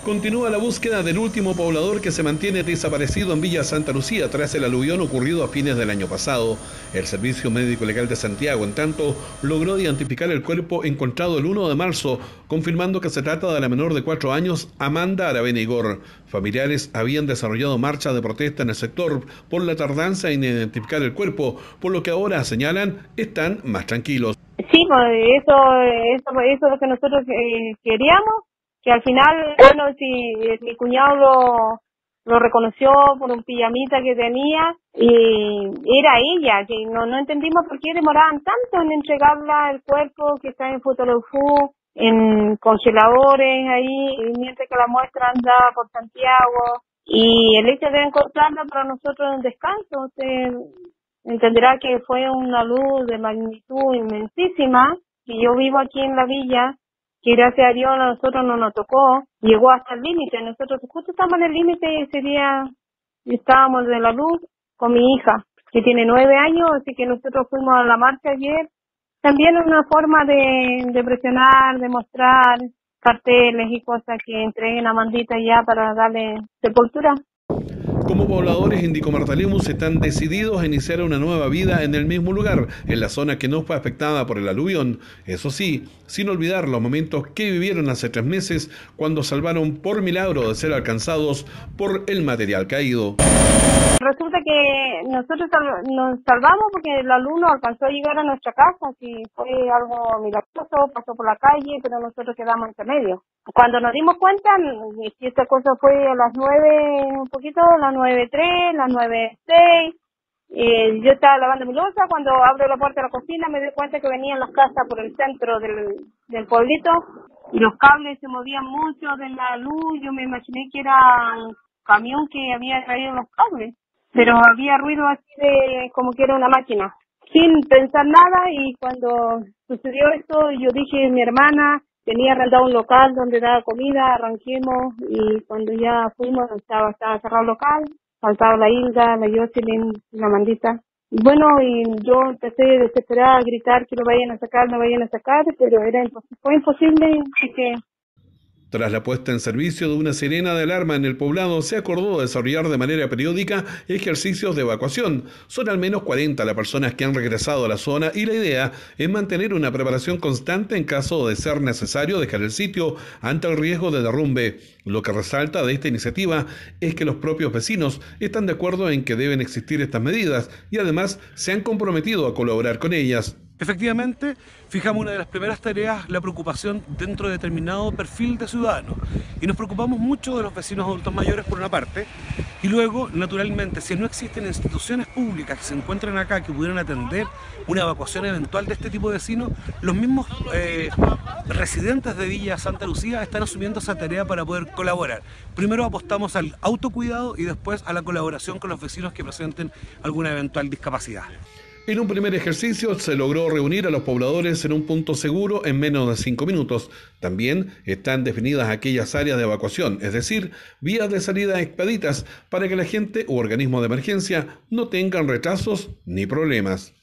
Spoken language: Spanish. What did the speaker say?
Continúa la búsqueda del último poblador que se mantiene desaparecido en Villa Santa Lucía tras el aluvión ocurrido a fines del año pasado. El Servicio Médico Legal de Santiago, en tanto, logró identificar el cuerpo encontrado el 1 de marzo, confirmando que se trata de la menor de 4 años, Amanda Aravena Igor. Familiares habían desarrollado marchas de protesta en el sector por la tardanza en identificar el cuerpo, por lo que ahora señalan están más tranquilos. Sí, pues eso es lo que nosotros queríamos. Que al final, bueno, si mi cuñado lo reconoció por un pijamita que tenía y era ella, que no entendimos por qué demoraban tanto en entregarla el cuerpo, que está en Futolofú, en congeladores ahí, y mientras que la muestra anda por Santiago, y el hecho de encontrarla para nosotros es un descanso. Usted entenderá que fue una luz de magnitud inmensísima, que yo vivo aquí en la villa, que gracias a Dios a nosotros no nos tocó, llegó hasta el límite. Nosotros justo estábamos en el límite ese día, estábamos de la luz con mi hija, que tiene 9 años, así que nosotros fuimos a la marcha ayer. También es una forma de presionar, de mostrar carteles y cosas que entreguen a Mandita ya para darle sepultura. Como pobladores, indicó Marta Lemus, están decididos a iniciar una nueva vida en el mismo lugar, en la zona que no fue afectada por el aluvión. Eso sí, sin olvidar los momentos que vivieron hace 3 meses, cuando salvaron por milagro de ser alcanzados por el material caído. Resulta que nosotros nos salvamos porque el alumno alcanzó a llegar a nuestra casa, si fue algo milagroso, pasó por la calle, pero nosotros quedamos entre medio. Cuando nos dimos cuenta, si esta cosa fue a las 9, un poquito, las 9:03, las 9:06, yo estaba lavando mi loza, cuando abro la puerta de la cocina me doy cuenta que venían las casas por el centro del pueblito y los cables se movían mucho de la luz. Yo me imaginé que era un camión que había traído los cables, pero había ruido así de como que era una máquina, sin pensar nada. Y cuando sucedió esto, yo dije, mi hermana tenía arrendado un local donde daba comida, arranquemos, y cuando ya fuimos estaba cerrado el local, faltaba la Hilda, la Jocelyn, la Mandita. Y bueno, y yo empecé desesperada a gritar que lo vayan a sacar, pero fue imposible, así que... Tras la puesta en servicio de una sirena de alarma en el poblado, se acordó desarrollar de manera periódica ejercicios de evacuación. Son al menos 40 las personas que han regresado a la zona y la idea es mantener una preparación constante en caso de ser necesario dejar el sitio ante el riesgo de derrumbe. Lo que resalta de esta iniciativa es que los propios vecinos están de acuerdo en que deben existir estas medidas y además se han comprometido a colaborar con ellas. Efectivamente, fijamos una de las primeras tareas, la preocupación dentro de determinado perfil de ciudadanos. Y nos preocupamos mucho de los vecinos adultos mayores por una parte, y luego, naturalmente, si no existen instituciones públicas que se encuentren acá que pudieran atender una evacuación eventual de este tipo de vecinos, los mismos residentes de Villa Santa Lucía están asumiendo esa tarea para poder colaborar. Primero apostamos al autocuidado y después a la colaboración con los vecinos que presenten alguna eventual discapacidad. En un primer ejercicio se logró reunir a los pobladores en un punto seguro en menos de 5 minutos. También están definidas aquellas áreas de evacuación, es decir, vías de salida expeditas para que la gente u organismos de emergencia no tengan retrasos ni problemas.